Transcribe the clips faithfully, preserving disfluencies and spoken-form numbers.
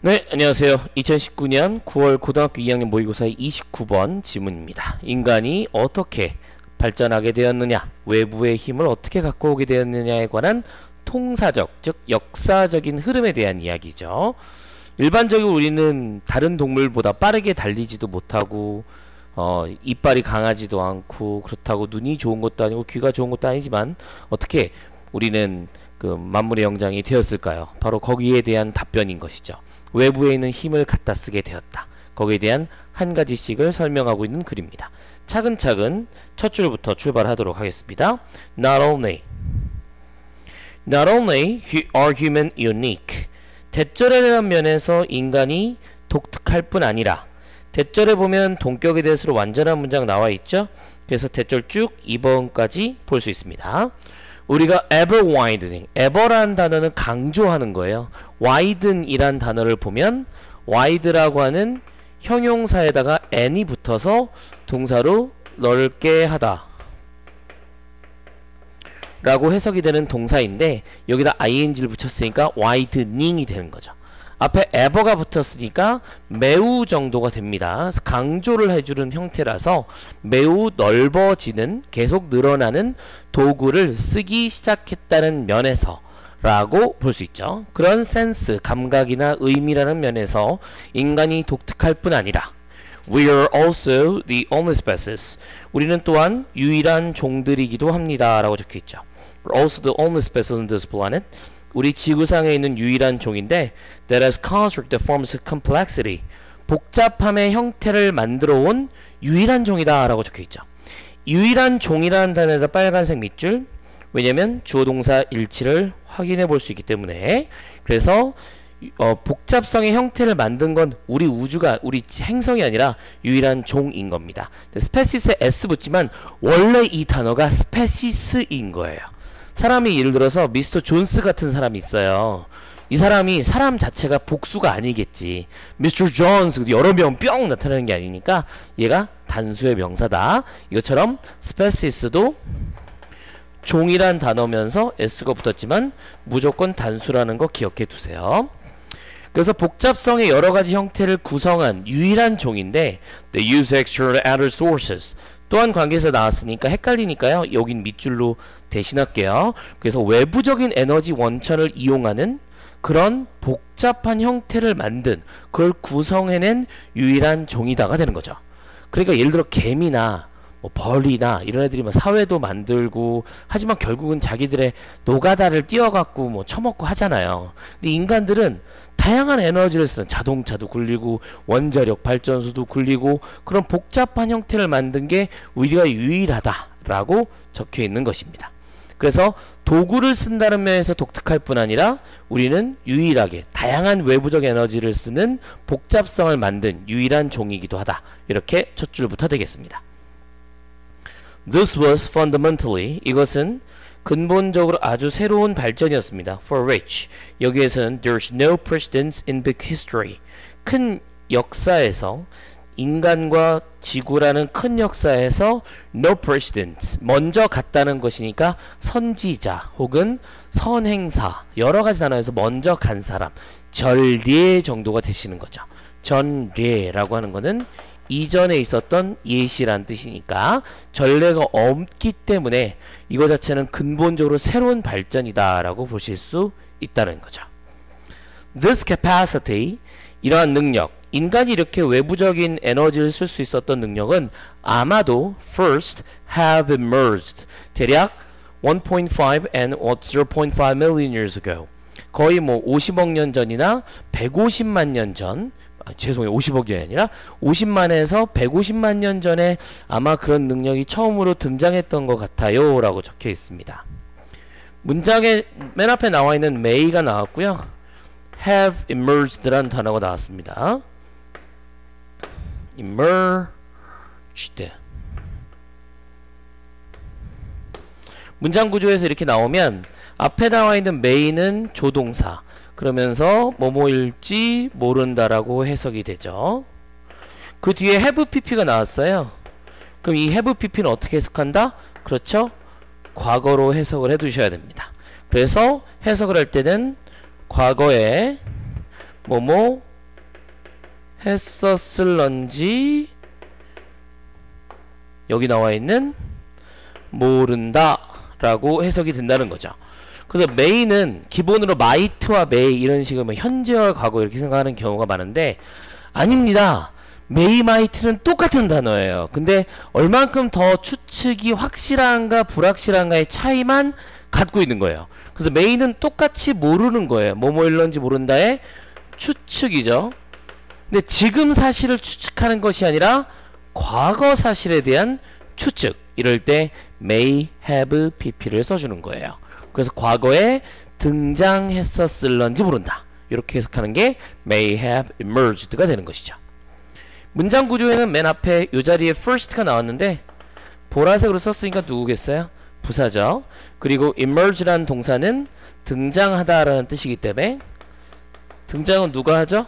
네, 안녕하세요. 이천십구 년 구월 고등학교 이 학년 모의고사의 이십구 번 지문입니다. 인간이 어떻게 발전하게 되었느냐, 외부의 힘을 어떻게 갖고 오게 되었느냐에 관한 통사적, 즉 역사적인 흐름에 대한 이야기죠. 일반적으로 우리는 다른 동물보다 빠르게 달리지도 못하고 어, 이빨이 강하지도 않고 그렇다고 눈이 좋은 것도 아니고 귀가 좋은 것도 아니지만 어떻게 우리는 그 만물의 영장이 되었을까요? 바로 거기에 대한 답변인 것이죠. 외부에 있는 힘을 갖다 쓰게 되었다. 거기에 대한 한 가지씩을 설명하고 있는 글입니다. 차근차근 첫 줄부터 출발하도록 하겠습니다. Not only Not only are human unique. 대절에 대한 면에서 인간이 독특할 뿐 아니라, 대절에 보면 동격에 대해서 완전한 문장 나와 있죠. 그래서 대절 쭉 이 번까지 볼 수 있습니다. 우리가 ever widening, ever라는 단어는 강조하는 거예요. widen이란 단어를 보면 wide라고 하는 형용사에다가 n이 붙어서 동사로 넓게 하다 라고 해석이 되는 동사인데, 여기다 ing를 붙였으니까 widening이 되는 거죠. 앞에 ever가 붙었으니까 매우 정도가 됩니다. 그래서 강조를 해주는 형태라서 매우 넓어지는, 계속 늘어나는 도구를 쓰기 시작했다는 면에서 라고 볼 수 있죠. 그런 센스, 감각이나 의미라는 면에서 인간이 독특할 뿐 아니라 We are also the only species. 우리는 또한 유일한 종들이기도 합니다 라고 적혀있죠. We're also the only species on this planet. 우리 지구상에 있는 유일한 종인데 that has constructed the forms of complexity. 복잡함의 형태를 만들어 온 유일한 종이다 라고 적혀있죠. 유일한 종이라는 단어에다 빨간색 밑줄, 왜냐면 주어 동사 일치를 확인해 볼 수 있기 때문에. 그래서 어, 복잡성의 형태를 만든 건 우리 우주가, 우리 행성이 아니라 유일한 종인 겁니다. 스페시스에 S 붙지만 원래 이 단어가 스페시스인 거예요. 사람이 예를 들어서 미스터 존스 같은 사람이 있어요. 이 사람이 사람 자체가 복수가 아니겠지. 미스터 존스 여러 명 뿅 나타나는 게 아니니까 얘가 단수의 명사다. 이것처럼 스페시스도 종이란 단어면서 S가 붙었지만 무조건 단수라는 거 기억해 두세요. 그래서 복잡성의 여러가지 형태를 구성한 유일한 종인데 They use external outer sources. 또한 관계에서 나왔으니까 헷갈리니까요. 여긴 밑줄로 대신할게요. 그래서 외부적인 에너지 원천을 이용하는 그런 복잡한 형태를 만든, 그걸 구성해낸 유일한 종이다가 되는 거죠. 그러니까 예를 들어 개미나 뭐 벌이나 이런 애들이 뭐 사회도 만들고 하지만 결국은 자기들의 노가다를 띄어갖고 뭐 처먹고 하잖아요. 근데 인간들은 다양한 에너지를 쓰는, 자동차도 굴리고 원자력 발전소도 굴리고 그런 복잡한 형태를 만든 게 우리가 유일하다라고 적혀 있는 것입니다. 그래서 도구를 쓴다는 면에서 독특할 뿐 아니라 우리는 유일하게 다양한 외부적 에너지를 쓰는 복잡성을 만든 유일한 종이기도 하다. 이렇게 첫 줄부터 되겠습니다. This was fundamentally, 이것은 근본적으로 아주 새로운 발전이었습니다. For which, 여기에서는 there's no precedence in big history. 큰 역사에서, 인간과 지구라는 큰 역사에서 no precedence, 먼저 갔다는 것이니까 선지자 혹은 선행사, 여러가지 단어에서 먼저 간 사람, 전례 정도가 되시는 거죠. 전례라고 하는 거는 이전에 있었던 예시란 뜻이니까 전례가 없기 때문에 이거 자체는 근본적으로 새로운 발전이다 라고 보실 수 있다는 거죠. This capacity, 이러한 능력, 인간이 이렇게 외부적인 에너지를 쓸 수 있었던 능력은 아마도 first have emerged, 대략 one point five and zero point five million years ago, 거의 뭐 오십억 년 전이나 백오십만 년 전, 아, 죄송해요, 오십억이 아니라 오십만에서 백오십만 년 전에 아마 그런 능력이 처음으로 등장했던 것 같아요 라고 적혀 있습니다. 문장에 맨 앞에 나와 있는 may가 나왔고요, have emerged 라는 단어가 나왔습니다. emerged. 문장 구조에서 이렇게 나오면 앞에 나와 있는 may는 조동사, 그러면서 뭐뭐일지 모른다라고 해석이 되죠. 그 뒤에 have pp가 나왔어요. 그럼 이 have pp는 어떻게 해석한다? 그렇죠? 과거로 해석을 해 두셔야 됩니다. 그래서 해석을 할 때는 과거에 뭐뭐 했었을런지 여기 나와 있는 모른다 라고 해석이 된다는 거죠. 그래서 may는 기본으로 might와 may 이런 식으로 현재와 과거 이렇게 생각하는 경우가 많은데 아닙니다. may, might는 똑같은 단어예요. 근데 얼만큼 더 추측이 확실한가 불확실한가의 차이만 갖고 있는 거예요. 그래서 may는 똑같이 모르는 거예요. 뭐뭐일런지 모른다의 추측이죠. 근데 지금 사실을 추측하는 것이 아니라 과거 사실에 대한 추측. 이럴 때 may have pp를 써주는 거예요. 그래서 과거에 등장했었을런지 모른다. 이렇게 해석하는 게 may have emerged가 되는 것이죠. 문장 구조에는 맨 앞에 이 자리에 first가 나왔는데 보라색으로 썼으니까 누구겠어요? 부사죠. 그리고 emerge라는 동사는 등장하다라는 뜻이기 때문에 등장은 누가 하죠?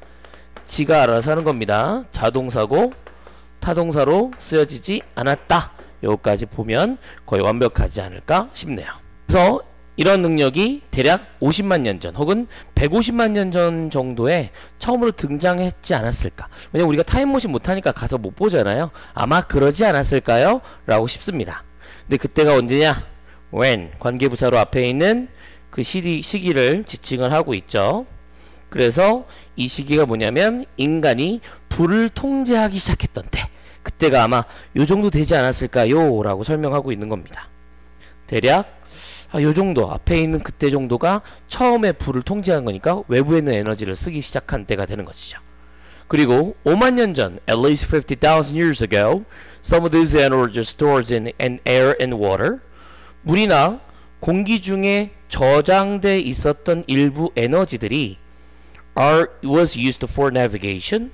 지가 알아서 하는 겁니다. 자동사고 타동사로 쓰여지지 않았다. 여기까지 보면 거의 완벽하지 않을까 싶네요. 그래서 이런 능력이 대략 오십만 년 전 혹은 백오십만 년 전 정도에 처음으로 등장했지 않았을까. 왜냐면 우리가 타임머신 못하니까 가서 못 보잖아요. 아마 그러지 않았을까요? 라고 싶습니다. 근데 그때가 언제냐? when 관계부사로 앞에 있는 그 시기, 시기를 지칭을 하고 있죠. 그래서 이 시기가 뭐냐면 인간이 불을 통제하기 시작했던 때, 그때가 아마 요 정도 되지 않았을까요? 라고 설명하고 있는 겁니다. 대략 아, 요 정도 앞에 있는 그때 정도가 처음에 불을 통제한 거니까 외부에 있는 에너지를 쓰기 시작한 때가 되는 것이죠. 그리고 오만 년 전, at least fifty thousand years ago, some of these energy stored in, in air and water. 물이나 공기 중에 저장돼 있었던 일부 에너지들이 are was used for navigation.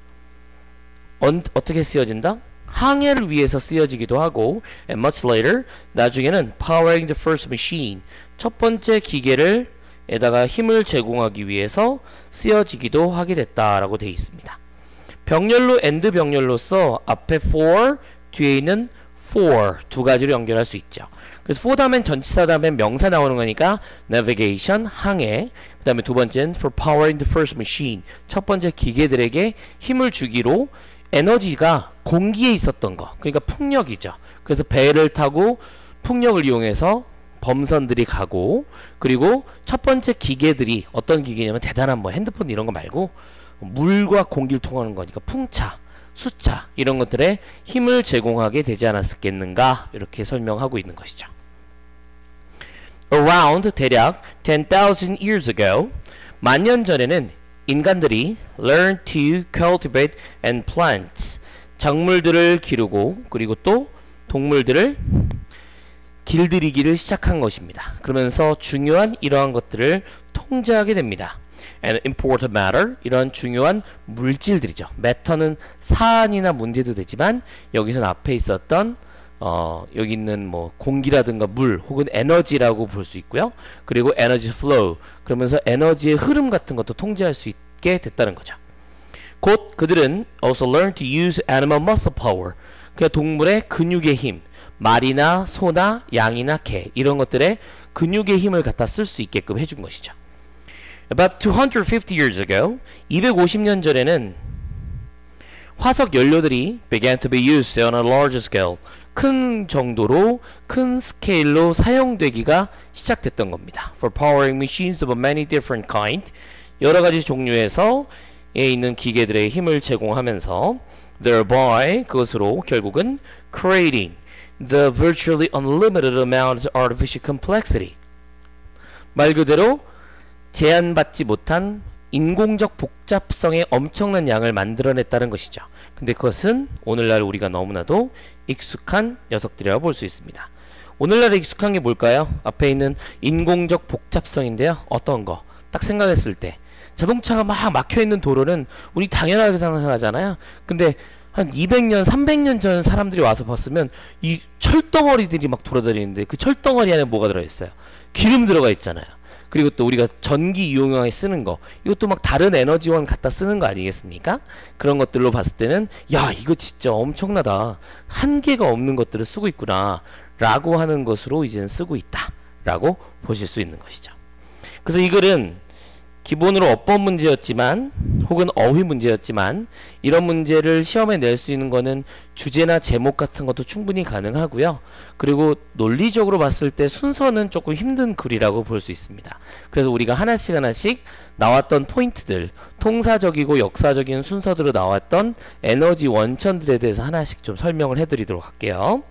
언, 어떻게 쓰여진다? 항해를 위해서 쓰여지기도 하고, and much later, 나중에는 powering the first machine, 첫 번째 기계를 에다가 힘을 제공하기 위해서 쓰여지기도 하게 됐다라고 되어 있습니다. 병렬로 and 병렬로서 앞에 for, 뒤에 있는 for 두 가지로 연결할 수 있죠. 그래서 for 다음엔 전치사 다음엔 명사 나오는 거니까 navigation, 항해, 그 다음에 두 번째는 for powering the first machine, 첫 번째 기계들에게 힘을 주기로 에너지가 공기에 있었던 거, 그러니까 풍력이죠. 그래서 배를 타고 풍력을 이용해서 범선들이 가고, 그리고 첫 번째 기계들이 어떤 기계냐면 대단한 뭐 핸드폰 이런 거 말고 물과 공기를 통하는 거니까 풍차, 수차 이런 것들에 힘을 제공하게 되지 않았겠는가, 이렇게 설명하고 있는 것이죠. Around 대략 ten thousand years ago, 만년 전에는 인간들이 learn to cultivate and plant, 작물들을 기르고 그리고 또 동물들을 길들이기를 시작한 것입니다. 그러면서 중요한 이러한 것들을 통제하게 됩니다. And important matter, 이런 중요한 물질들이죠. matter는 사안이나 문제도 되지만 여기서는 앞에 있었던 어, 여기 있는 뭐 공기라든가 물 혹은 에너지라고 볼 수 있고요. 그리고 에너지 flow, 그러면서 에너지의 흐름 같은 것도 통제할 수 있게 됐다는 거죠. 곧 그들은 also learn to use animal muscle power, 그 동물의 근육의 힘, 말이나 소나 양이나 개 이런 것들의 근육의 힘을 갖다 쓸 수 있게끔 해준 것이죠. About two hundred fifty years ago, 이백오십 년 전에는 화석 연료들이 began to be used on a larger scale, 큰 정도로 큰 스케일로 사용되기가 시작됐던 겁니다. For powering machines of many different kind, 여러 가지 종류에서 에 있는 기계들의 힘을 제공하면서 thereby 그것으로 결국은 creating the virtually unlimited amount of artificial complexity, 말 그대로 제한받지 못한 인공적 복잡성의 엄청난 양을 만들어냈다는 것이죠. 근데 그것은 오늘날 우리가 너무나도 익숙한 녀석들이라고 볼 수 있습니다. 오늘날에 익숙한 게 뭘까요? 앞에 있는 인공적 복잡성인데요. 어떤 거? 딱 생각했을 때 자동차가 막 막혀있는 도로는 우리 당연하게 생각하잖아요. 근데 한 이백 년, 삼백 년 전 사람들이 와서 봤으면 이 철덩어리들이 막 돌아다니는데 그 철덩어리 안에 뭐가 들어있어요? 기름 들어가 있잖아요. 그리고 또 우리가 전기 이용에 쓰는 거, 이것도 막 다른 에너지원 갖다 쓰는 거 아니겠습니까? 그런 것들로 봤을 때는 야, 이거 진짜 엄청나다, 한계가 없는 것들을 쓰고 있구나 라고 하는 것으로 이제는 쓰고 있다 라고 보실 수 있는 것이죠. 그래서 이 글은 기본으로 어법 문제였지만 혹은 어휘 문제였지만 이런 문제를 시험에 낼 수 있는 거는 주제나 제목 같은 것도 충분히 가능하고요. 그리고 논리적으로 봤을 때 순서는 조금 힘든 글이라고 볼 수 있습니다. 그래서 우리가 하나씩 하나씩 나왔던 포인트들, 통사적이고 역사적인 순서대로 나왔던 에너지 원천들에 대해서 하나씩 좀 설명을 해드리도록 할게요.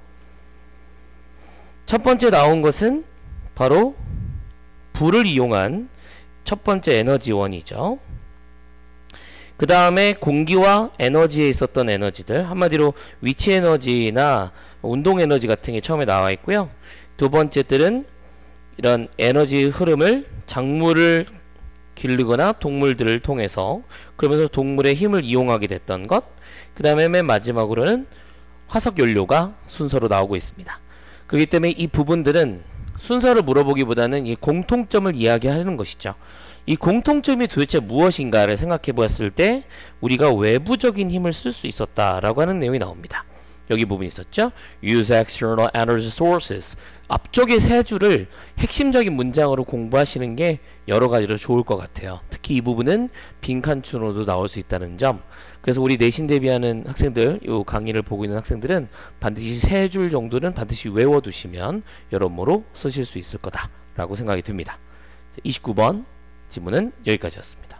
첫 번째 나온 것은 바로 불을 이용한 첫 번째 에너지원이죠. 그 다음에 공기와 에너지에 있었던 에너지들, 한마디로 위치 에너지나 운동 에너지 같은 게 처음에 나와 있고요. 두 번째들은 이런 에너지 흐름을 작물을 기르거나 동물들을 통해서, 그러면서 동물의 힘을 이용하게 됐던 것. 그 다음에 맨 마지막으로는 화석 연료가 순서로 나오고 있습니다. 그렇기 때문에 이 부분들은 순서를 물어보기보다는 이 공통점을 이야기하는 것이죠. 이 공통점이 도대체 무엇인가를 생각해 보았을 때 우리가 외부적인 힘을 쓸 수 있었다라고 하는 내용이 나옵니다. 여기 부분이 있었죠. Use external energy sources. 앞쪽의 세 줄을 핵심적인 문장으로 공부하시는 게 여러 가지로 좋을 것 같아요. 특히 이 부분은 빈칸춘으로도 나올 수 있다는 점. 그래서 우리 내신 대비하는 학생들, 이 강의를 보고 있는 학생들은 반드시 세 줄 정도는 반드시 외워두시면 여러모로 쓰실 수 있을 거다라고 생각이 듭니다. 이십구 번 지문은 여기까지였습니다.